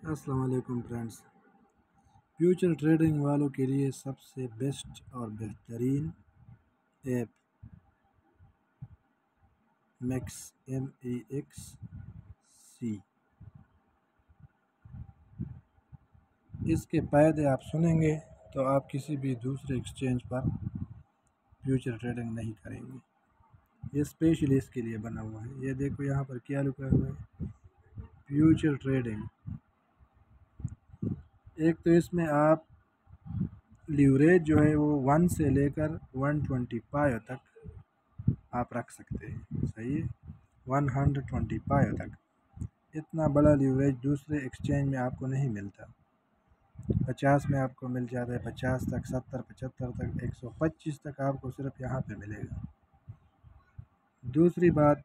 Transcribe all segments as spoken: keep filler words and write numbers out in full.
अस्सलाम वालेकुम friends. Future trading वालों के लिए सबसे बेस्ट और बेहतरीन app Max M A X C. इसके फ़ायदे आप सुनेंगे तो आप किसी भी दूसरे एक्सचेंज पर फ्यूचर ट्रेडिंग नहीं करेंगे। ये स्पेशली इसके लिए बना हुआ है। ये देखो यहाँ पर क्या लिखा हुआ है, फ्यूचर ट्रेडिंग। एक तो इसमें आप लीवरेज जो है वो वन से लेकर वन ट्वेंटी फाइव तक आप रख सकते हैं। सही है, वन हंड्रेड ट्वेंटी फाइव तक। इतना बड़ा लीवरेज दूसरे एक्सचेंज में आपको नहीं मिलता। पचास में आपको मिल जाता है, पचास तक, सत्तर, पचहत्तर तक, एक सौ पच्चीस तक आपको सिर्फ यहाँ पे मिलेगा। दूसरी बात,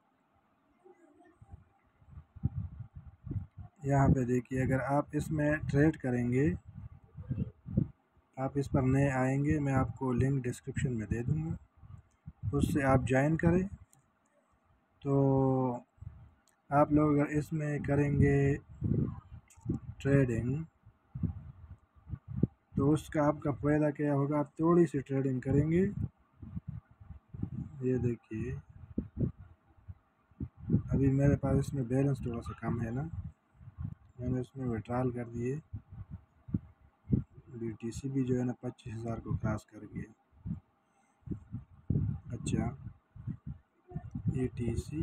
यहाँ पे देखिए, अगर आप इसमें ट्रेड करेंगे, आप इस पर नए आएंगे, मैं आपको लिंक डिस्क्रिप्शन में दे दूँगा, उससे आप ज्वाइन करें। तो आप लोग अगर इसमें करेंगे ट्रेडिंग तो उसका आपका फ़ायदा क्या होगा, आप थोड़ी सी ट्रेडिंग करेंगे। ये देखिए, अभी मेरे पास इसमें बैलेंस थोड़ा सा कम है ना, मैंने इसमें विड्रॉल कर दिए। बीटीसी भी जो है ना पच्चीस हज़ार को क्रॉस कर गया। अच्छा, ईटीसी,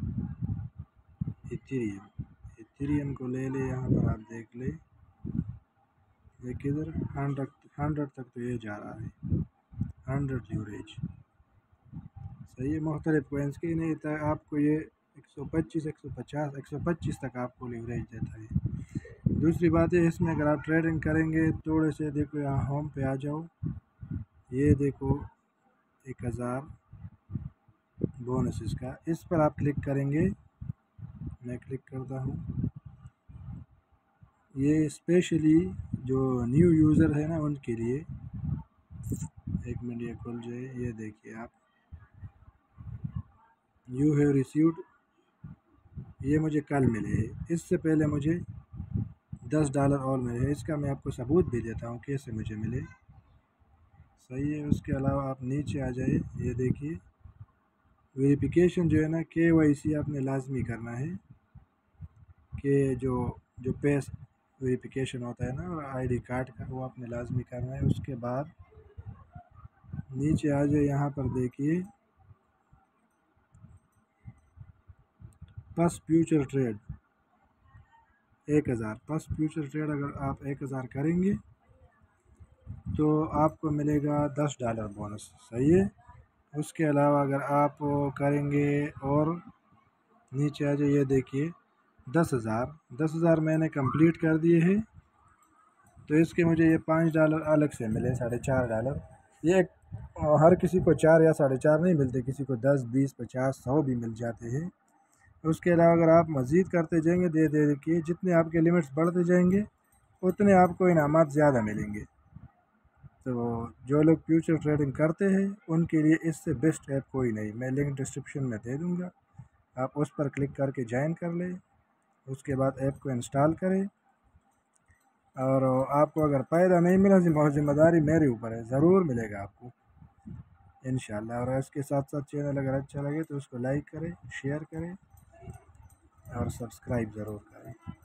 इथेरियम, इथेरियम को ले ले, यहाँ पर आप देख ले, ये किधर हंड्रेड हंड्रेड तक तो ये जा रहा है, हंड्रेड लीवरेज। सही है, मुख्तलिफ कोइंस की नहीं था आपको ये एक सौ पच्चीस, एक सौ पचास, एक सौ पच्चीस तक आपको लीवरेज देता है। दूसरी बात है, इसमें अगर आप ट्रेडिंग करेंगे थोड़े से, देखो यहाँ होम पे आ जाओ, ये देखो एक हज़ार बोनस इसका, इस पर आप क्लिक करेंगे। मैं क्लिक करता हूँ। ये स्पेशली जो न्यू यूज़र है ना उनके लिए, एक मिनट ये खुल जाए। ये देखिए आप, यू हैव रिसीव्ड, ये मुझे कल मिले हैं, इससे पहले मुझे दस डॉलर और मिले हैं। इसका मैं आपको सबूत भी देता हूँ कैसे मुझे मिले। सही है, उसके अलावा आप नीचे आ जाए, ये देखिए वेरिफिकेशन जो है ना, के वाई सी आपने लाजमी करना है, कि जो जो पेस वेरिफिकेशन होता है ना, और आईडी कार्ड का, वो आपने लाजमी करना है। उसके बाद नीचे आ जाए, यहाँ पर देखिए फर्स्ट फ्यूचर ट्रेड एक हज़ार। फर्स्ट फ्यूचर ट्रेड अगर आप एक हज़ार करेंगे तो आपको मिलेगा दस डॉलर बोनस। सही है, उसके अलावा अगर आप करेंगे और नीचे आ जाए, ये देखिए दस हज़ार दस हज़ार मैंने कंप्लीट कर दिए हैं, तो इसके मुझे ये पाँच डॉलर अलग से मिले, साढ़े चार डॉलर। ये हर किसी को चार या साढ़े चार नहीं मिलते, किसी को दस, बीस, पचास, सौ भी मिल जाते हैं। उसके अलावा अगर आप मज़ीद करते जाएंगे, दे दे देखिए जितने आपके लिमिट्स बढ़ते जाएंगे उतने आपको इनामात ज़्यादा मिलेंगे। तो जो लोग फ्यूचर ट्रेडिंग करते हैं उनके लिए इससे बेस्ट ऐप कोई नहीं। मैं लिंक डिस्क्रिप्शन में दे दूँगा, आप उस पर क्लिक करके ज्वाइन कर लें। उसके बाद ऐप को इंस्टॉल करें, और आपको अगर फ़ायदा नहीं मिला, ज़िम्मेदारी मेरे ऊपर है, ज़रूर मिलेगा आपको इंशाल्लाह। और इसके साथ साथ चैनल अगर अच्छा लगे तो उसको लाइक करें, शेयर करें और सब्सक्राइब ज़रूर करें।